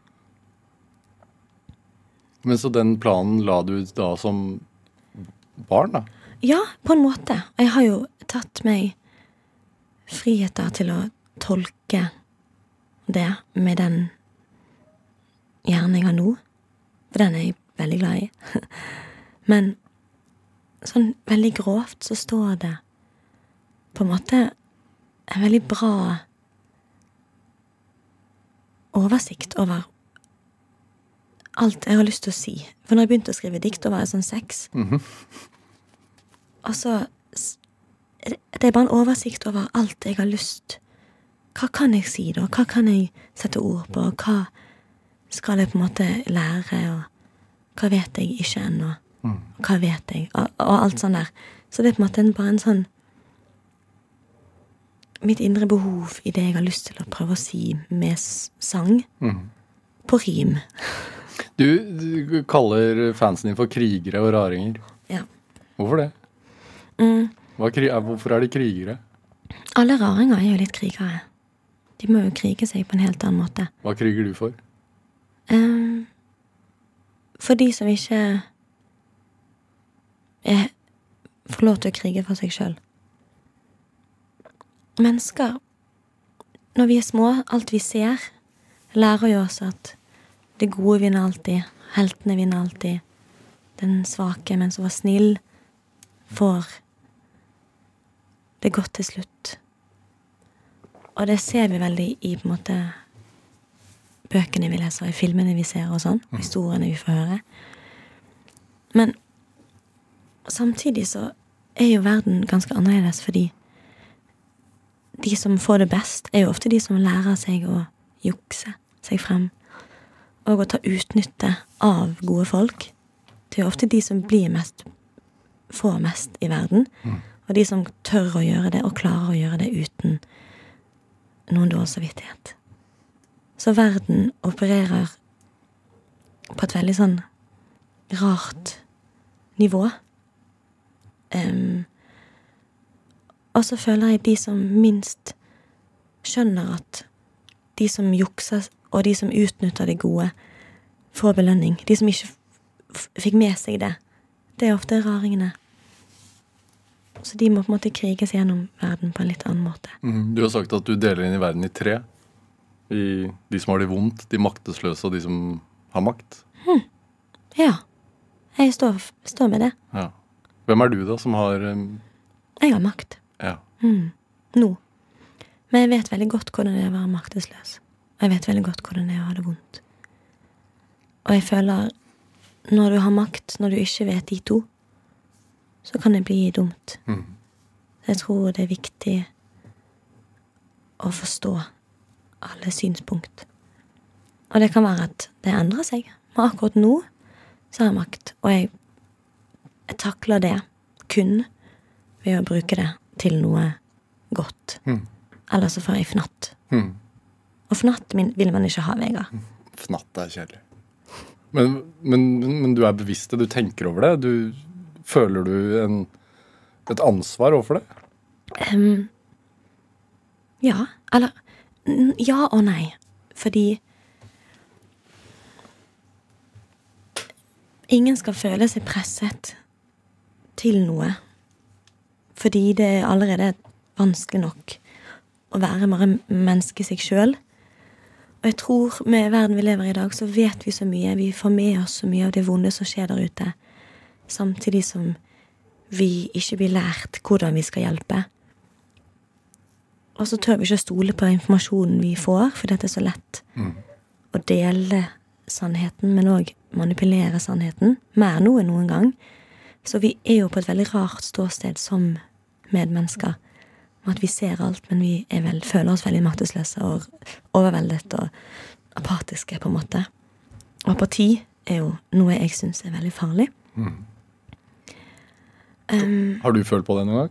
S2: Men så den planen la du ut da som barn, da?
S4: Ja, på en måte. Jeg har jo tatt meg friheter til å tolke det med den hjernen jeg har nå. For den er jeg veldig glad i. Men sånn veldig grovt så står det på en måte en veldig bra oversikt over alt jeg har lyst til å si. For når jeg begynte å skrive dikt, da var jeg sånn seks. Mm-hmm. Og så det er bare en oversikt over alt jeg har lyst. Hva kan jeg si da? Hva kan jeg sette ord på? Hva skal jeg på en måte lære? Og hva vet jeg ikke ennå? Mm. Hva vet jeg? Og, og alt sånn der. Så det er på en måte bare en sånn mitt indre behov i det jeg har lyst til å prøve å si med sang mm. på rim.
S2: Du, du kaller fansen din for krigere og raringer.
S4: Ja.
S2: Hvorfor det?
S4: Mm.
S2: Hva, hvorfor er de krigere?
S4: Alle raringer er jo litt krigere. De må jo krige seg på en helt annen måte.
S2: Hva kriger du for?
S4: Um, for de som ikke er, får lov til å krige for seg selv. Mennesker, når vi er små, alt vi ser, lærer jo oss at det gode vinner alltid, heltene vinner alltid, den svake, men som var snill, får det godt til slutt. Og det ser vi veldig i på en måte bøkene vi leser, i filmene vi ser og sånn, mm. historiene vi får høre. Men samtidig så er jo verden ganske annerledes, fordi de som får det best er jo ofte de som lærer seg å jukse seg frem, og å ta utnytte av gode folk. Det er jo ofte de som blir mest, får mest i verden, mm. og de som tør å gjøre det, og klarer å gjøre det uten noen dårlig samvittighet. Så verden opererer på et veldig sånn rart nivå. Um, og så føler jeg de som minst skjønner at de som jukser og de som utnytter det gode får belønning. De som ikke f- fikk med seg det, det er ofte raringene. Så de må på en måte krige seg gjennom verden på en litt annen måte.
S2: Mm, du har sagt at du deler inn i verden i tre. I de som har det vondt, de maktesløse og de som har makt.
S4: Hmm. Ja, jeg står, står med det.
S2: Ja. Hvem er du da som har... Um...
S4: Jeg har makt.
S2: Ja.
S4: Mm. Nå. Men jeg vet veldig godt hvordan det er å være maktesløs. Og jeg vet veldig godt hvordan det er å ha det vondt. Og jeg føler, når du har makt, når du ikke vet de to, så kan det bli dumt. Mm. Jeg tror det er viktig å forstå alle synspunkt. Og det kan være at det endrer seg. Men akkurat nå så har jeg makt, og jeg, jeg takler det kun ved å bruke det til noe godt. Mm. Eller så får jeg fnatt. Mm. Og fnatt min vil man ikke ha, Vegard.
S2: Fnatt er kjedelig. Men, men, men du er bevisst det, du tenker over det, du, føler du en, et ansvar overfor det?
S4: Um, ja, eller ja og nei, fordi ingen skal føle seg presset til noe, fordi det er allerede vanskelig nok å være bare menneske seg selv. Og jeg tror med verden vi lever i i dag, så vet vi så mye, vi får med oss så mye av det vonde som skjer der ute, samtidig som vi ikke blir lært hvordan vi skal hjelpe. Og så tør vi ikke stole på informasjonen vi får, for det er så lett mm. å dele sannheten, men også manipulere sannheten, mer nå enn noen gang. Så vi er jo på et veldig rart ståsted som medmennesker, at vi ser alt, men vi er vel, føler oss veldig maktesløse og overveldet og apatiske på en måte. Og apati er jo noe jeg synes er veldig farlig. Mm. Um,
S2: Har du følt på det noen gang?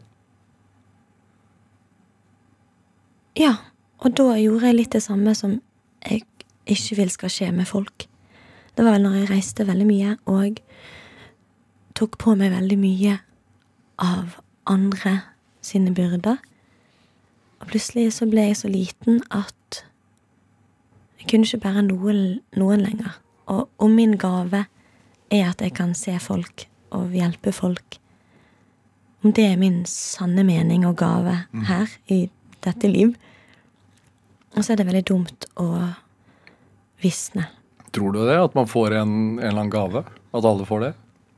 S4: Ja, og da gjorde jeg litt det samme som jeg ikke vil skal skje med folk. Det var vel når jeg reiste veldig mye og tok på meg veldig mye av andre sine byrder. Og plutselig så ble jeg så liten at jeg kunne ikke bære noen, noen lenger. Og, og min gave er at jeg kan se folk og hjelpe folk. Om det er min sanne mening og gave her i dette liv. Og så er det veldig dumt å visne.
S2: Tror du det, at man får en, en eller annen gave? At alle får det?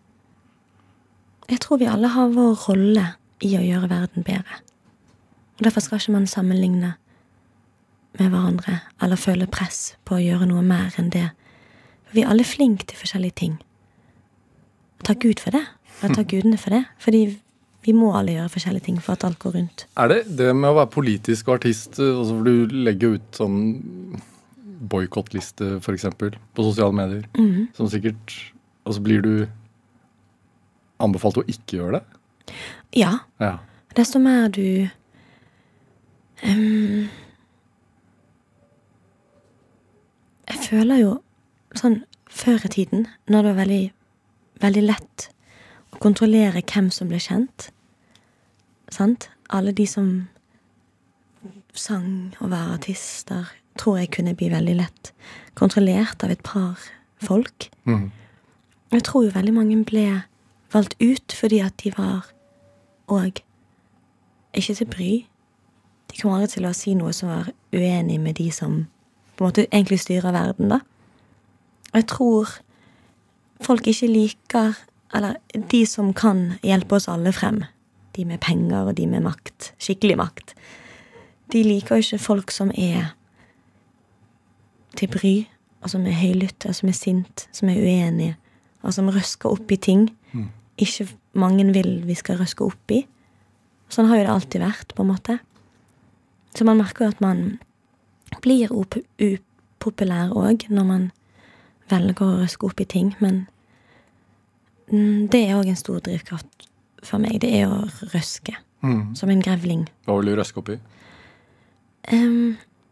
S4: Jeg tror vi alle har vår rolle i å gjøre verden bedre. Og derfor skal ikke man sammenligne med hverandre, eller føle press på å gjøre noe mer enn det. For vi er alle flinke til forskjellige ting. Og takk Gud for det. Og takk Gudene for det. Fordi vi må alle gjøre forskjellige ting for at alt går rundt.
S2: Er det det med å være politisk og artist, altså hvor du legger ut sånn boykottliste for eksempel, på sosiale medier, mm-hmm. som sikkert, altså blir du anbefalt å ikke gjøre det?
S4: Ja.
S2: Ja.
S4: Desto mer du um, jeg føler jo sånn før i tiden, når det var veldig, veldig lett å kontrollere hvem som ble kjent, sant? Alle de som sang og var artister, tror jeg kunne bli veldig lett kontrollert av et par folk. Mm. Jeg tror jo veldig mange ble valgt ut fordi at de var og ikke til bry. De kom aldri til å si noe som var uenig med de som på en måte egentlig styrer verden da. Og jeg tror folk ikke liker, eller de som kan hjelpe oss alle frem, de med penger og de med makt, skikkelig makt, de liker jo ikke folk som er til bry, og som er høylytte, som er sint, som er uenige, og som røsker opp i ting. Mm. Ikke mange vil vi skal røske opp i. Sånn har jo det alltid vært, på en måte. Så man merker jo at man blir up- upopulær også, når man velger å røske opp i ting, men mm, det er også en stor drivkraft for meg. Det er å røske, mm. som en grevling.
S2: Hva vil du røske opp i?
S4: Um,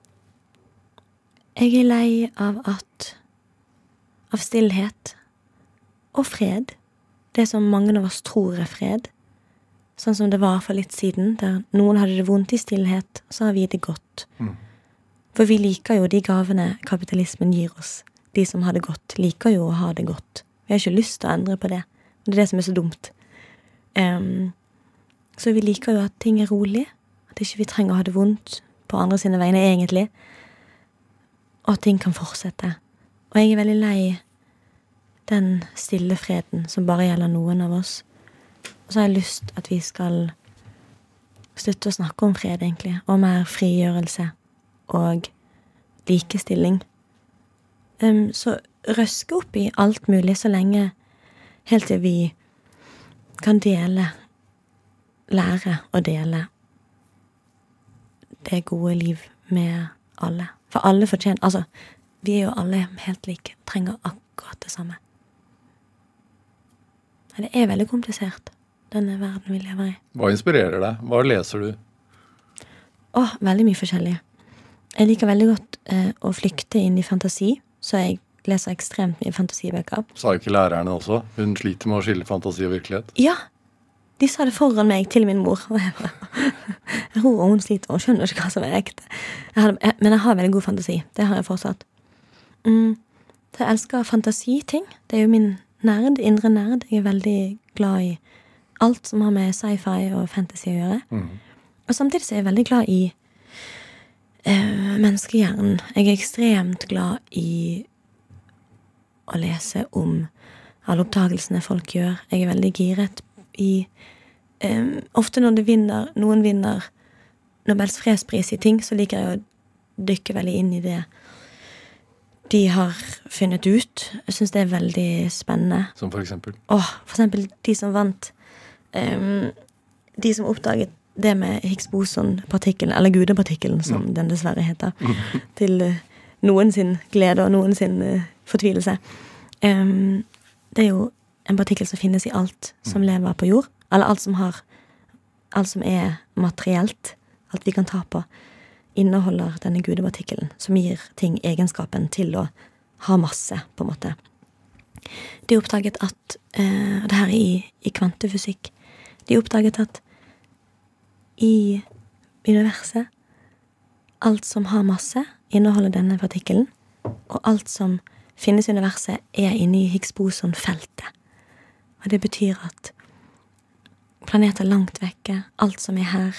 S4: jeg er lei av at av stillhet og fred. Det som mange av oss tror er fred. Sånn som det var for litt siden, der noen hadde det vondt i stillhet, så har vi det godt. Mm. For vi liker jo de gavene kapitalismen gir oss. De som har det godt, liker jo å ha det godt. Vi har ikke lyst til å endre på det. Det er det som er så dumt. Um, så vi liker jo at ting er rolig, at ikke vi trenger å ha det vondt på andre sine vegne egentlig, og at ting kan fortsette. Og jeg er veldig lei den stille freden som bare gjelder noen av oss. Og så har jeg lyst at vi skal slutte å snakke om fred egentlig, og mer frigjørelse og likestilling. Um, så røske opp i alt mulig så lenge, helt til vi kan dele, lære å dele det gode liv med alle. For alle fortjener, altså, vi er jo alle helt like, trenger akkurat det samme. Det er veldig komplisert, denne verden vi lever i.
S2: Hva inspirerer deg? Hva leser du?
S4: Åh, veldig mye forskjellig. Jeg liker veldig godt eh, å flykte inn i fantasi, så jeg leser ekstremt mye fantasibøker.
S2: Sa ikke lærerne også? Hun sliter med å skille fantasi og virkelighet.
S4: Ja, de sa det foran meg til min mor. Og jeg bare, Ro, og hun sliter, og hun skjønner ikke hva som er ekte. Jeg hadde, jeg, men jeg har veldig god fantasi. Det har jeg fortsatt. Mm, jeg elsker fantasiting. Det er jo min nerd, indre nerd. Jeg er veldig glad i alt som har med sci-fi og fantasy å gjøre. Mm. Og samtidig så er jeg veldig glad i eh, menneskehjernen. Jeg er ekstremt glad i å lese om alle oppdagelsene folk gjør. Jeg er veldig giret i eh, ofte når det vinner, noen vinner Nobels fredspris i ting, så liker jeg å dykke veldig inn i det de har funnet ut. Jeg synes det er veldig spennende.
S2: Som for eksempel?
S4: Åh, for eksempel de som vant um, de som oppdaget det med Higgs-boson-partikkelen, eller gudepartikkelen, som mm. den dessverre heter, til uh, noen sin glede og noen sin uh, fortvilelse. Um, det er jo en partikkel som finnes i alt som mm. lever på jord, eller alt som har, alt som er materielt, alt vi kan ta på, inneholder denne gudepartikkelen, som gir ting egenskapen til å ha masse, på en måte. De oppdaget at, uh, det her er i, i kvantefysikk, de oppdaget at i universet alt som har masse inneholder denne partikkelen, og alt som finnes i universet er inne i Higgs-boson-feltet. Og det betyr at planeter langt vekke, alt som er her,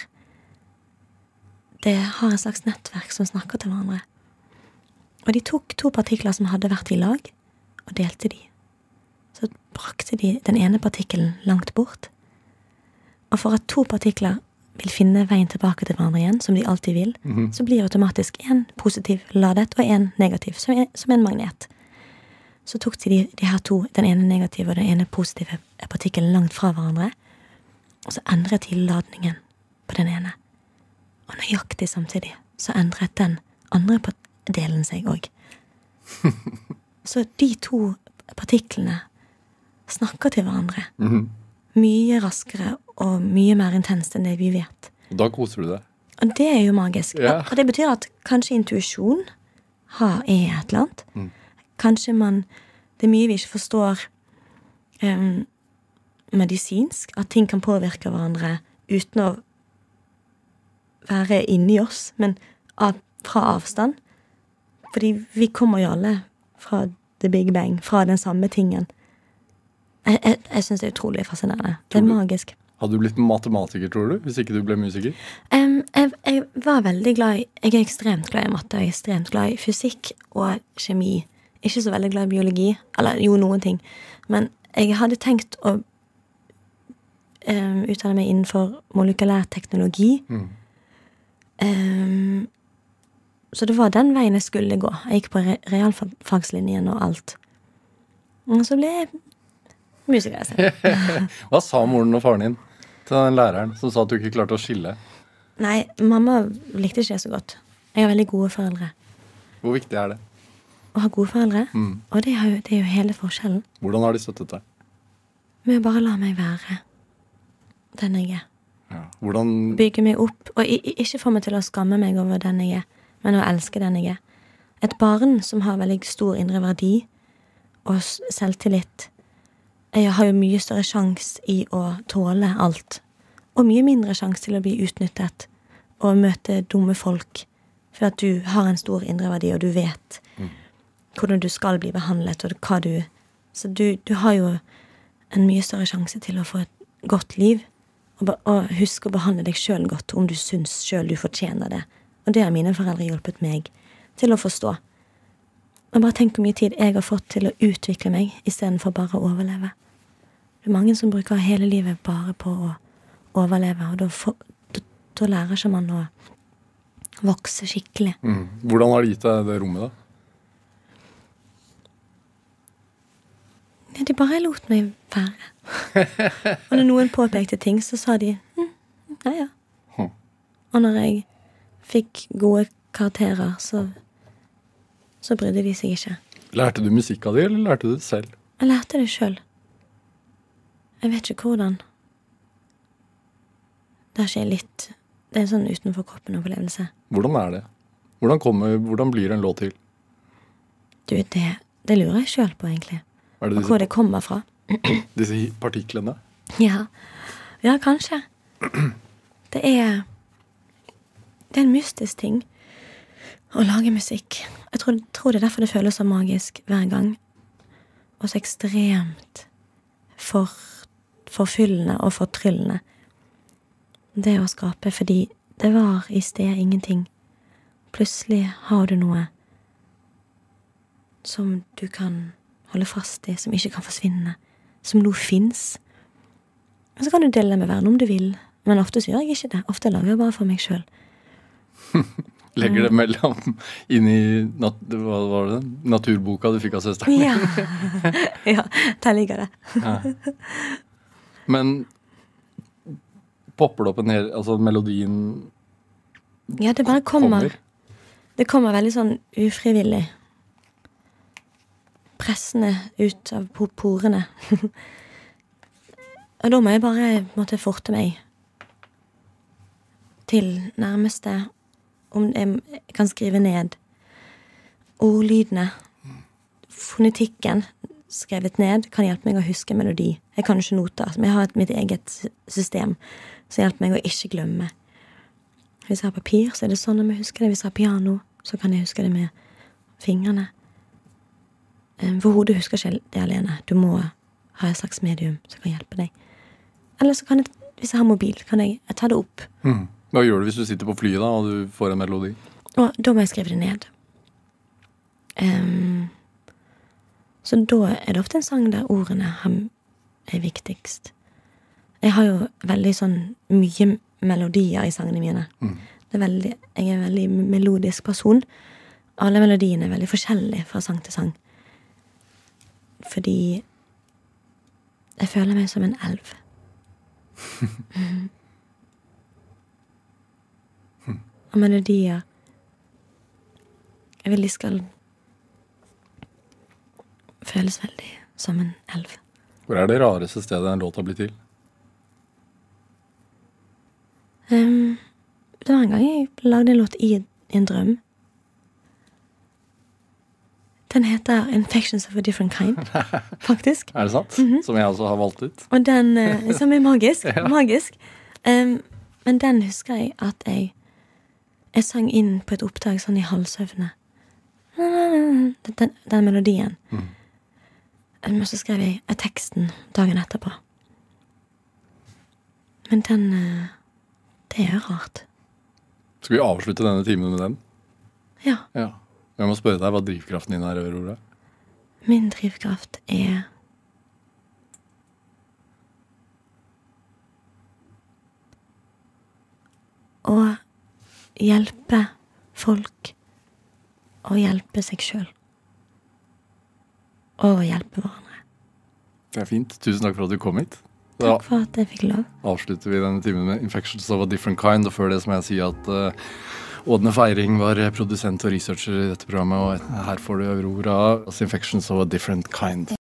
S4: det har en slags nettverk som snakker til hverandre. Og de tok to partikler som hadde vært i lag, og delte de. Så brakte de den ene partikkelen langt bort, og for at to partikler vil finne veien tilbake til hverandre igjen, som de alltid vil, mm-hmm. så blir automatisk en positiv ladet og en negativ, som, er, som en magnet. Så tok de, de her to, den ene negative og den ene positive partikkelen langt fra hverandre, og så endret de ladningen på den ene. Og nøyaktig samtidig, så endret den andre delen seg også. Så de to partiklene snakker til hverandre. Mm-hmm. Mye raskere og mye mer intenst enn det vi vet.
S2: Da koser du deg.
S4: Og det er jo magisk.
S2: Ja.
S4: Og det betyr at kanskje intuisjon har er et eller annet. Mm. Kanskje man, det er mye vi ikke forstår um, medisinsk, at ting kan påvirke hverandre uten å være inni oss, men av, fra avstand. Fordi vi kommer jo alle fra The Big Bang, fra den samme tingen. Jeg, jeg, jeg synes det er utrolig fascinerende. Det er magisk.
S2: Hadde du blitt matematiker, tror du, hvis ikke du ble musiker?
S4: Um, jeg, jeg var veldig glad i, jeg er ekstremt glad i matte, jeg er ekstremt glad i fysikk og kjemi. Ikke så veldig glad i biologi, eller jo, noen ting. Men jeg hadde tenkt å um, utdanne meg innenfor molekylær teknologi. Mm. Um, så det var den veien jeg skulle gå. Jeg gikk på re realfagslinjen og alt. Og så ble jeg musiker, altså.
S2: Hva sa moren og faren din til den læreren som sa at du ikke klarte å skille?
S4: Nei, mamma likte ikke det så godt. Jeg har veldig gode foreldre.
S2: Hvor viktig er det?
S4: Å ha gode foreldre? Mm. Og det er, jo, det er jo hele forskjellen.
S2: Hvordan har de støttet deg?
S4: Med å bare la meg være den jeg er.
S2: Ja. Hvordan...
S4: Bygge meg opp, og ikke få meg til å skamme meg over den jeg er, men å elske den jeg er. Et barn som har veldig stor indre verdi og selvtillit, jeg har jo mye større sjans i å tåle alt, og mye mindre sjans til å bli utnyttet og møte dumme folk, for at du har en stor indre verdi, og du vet mm. hvordan du skal bli behandlet, og hva du... Så du, du har jo en mye større sjanse til å få et godt liv, og, og huske å behandle deg selv godt, om du syns selv du fortjener det. Og det har mine foreldre hjulpet meg til å forstå. Og bare tenk hvor mye tid jeg har fått til å utvikle meg, i stedet for bare å overleve. Det er mange som bruker hele livet bare på å overleve, og da, for, da, da lærer ikke man å vokse skikkelig.
S2: Mm. Hvordan har de gitt deg det rommet da?
S4: Ja, de bare lot meg være. Og når noen påpekte ting, så sa de, hm, ja, ja. Hm. Og når jeg fikk gode karakterer, så, så brydde de seg ikke.
S2: Lærte du musikk av det, eller lærte du det selv?
S4: Jeg lærte det selv. Jeg vet ikke hvordan. Det er ikke litt... Det er en sånn utenfor kroppen opplevelse.
S2: Hvordan er det? Hvordan, kommer, hvordan blir en låt til?
S4: Du, det, Det lurer jeg selv på, egentlig.
S2: Er det
S4: og
S2: disse,
S4: hvor det kommer fra.
S2: disse partiklene?
S4: Ja, ja kanskje. Det er Det er en mystisk ting å lage musikk. Jeg tror, tror det er derfor det føles så magisk hver gang. Og så ekstremt for, forfyllende og fortryllende. Det å skape, fordi det var i sted ingenting. Plutselig har du noe som du kan holde fast i, som ikke kan forsvinne, som nå finnes. Og så kan du dele med verden om du vil, men ofte så gjør jeg ikke det. Ofte lager jeg bare for meg selv.
S2: Legger det mellom inn i nat hva var det? Naturboka du fikk av søsteren?
S4: Ja, ja der ligger det.
S2: Ja. Men popper det opp en hel, altså melodien
S4: Ja, det bare kommer.
S2: kommer.
S4: Det kommer veldig sånn ufrivillig. Pressende ut av porene. Og da må jeg bare måtte forte meg til nærmeste, om jeg kan skrive ned ordlydene, fonetikken skrevet ned, kan hjelpe meg å huske melodi. Jeg kan ikke noter, men jeg har et, mitt eget system som hjelper meg å ikke glemme. Hvis jeg har papir, så er det sånn at jeg husker det. Hvis jeg har piano, så kan jeg huske det med fingrene. For hodet husker ikke det alene. Du må ha et slags medium som kan hjelpe deg. Eller så kan jeg, hvis jeg har mobil, kan jeg, jeg ta det opp.
S2: Mm. Hva gjør du hvis du sitter på flyet da, og du får en melodi?
S4: Og da må jeg skrive det ned. Um, så da er det ofte en sang der ordene er viktigst. Jeg har jo veldig sånn mye melodier i sangene mine. Mm. Det er veldig, jeg er en veldig melodisk person. Alle melodiene er veldig forskjellige fra sang til sang. Fordi jeg føler meg som en elv. mm. Og melodier jeg vil de skal føles veldig som en elv.
S2: Hvor er det rareste stedet en låt har blitt til?
S4: Um, det var en gang jeg lagde en låt i en drøm. Den heter Infections of a Different Kind, faktisk.
S2: Er det sant?
S4: Mm-hmm.
S2: Som jeg også har valgt ut.
S4: Og den, uh, som er magisk.
S2: Ja.
S4: magisk. Um, men den husker jeg at jeg jeg sang inn på et opptak sånn i halvsøvne. Den, den melodien. Mm. Men så skrev jeg teksten dagen etterpå. Men den uh, det er rart.
S2: Skal vi avslutte denne timen med den?
S4: Ja.
S2: Ja. Jeg må spørre deg hva drivkraften din er, Aurora?
S4: Min drivkraft er å hjelpe folk og hjelpe seg selv. Og hjelpe hverandre.
S2: Det er fint. Tusen takk for at du kom hit.
S4: Takk for at jeg fikk lov.
S2: Avslutter vi denne timen med Infections of a Different Kind, og før det må jeg si at uh, Ådne Feiring var produsent og researcher i dette programmet, og her får du Aurora, Infections of a Different Kind.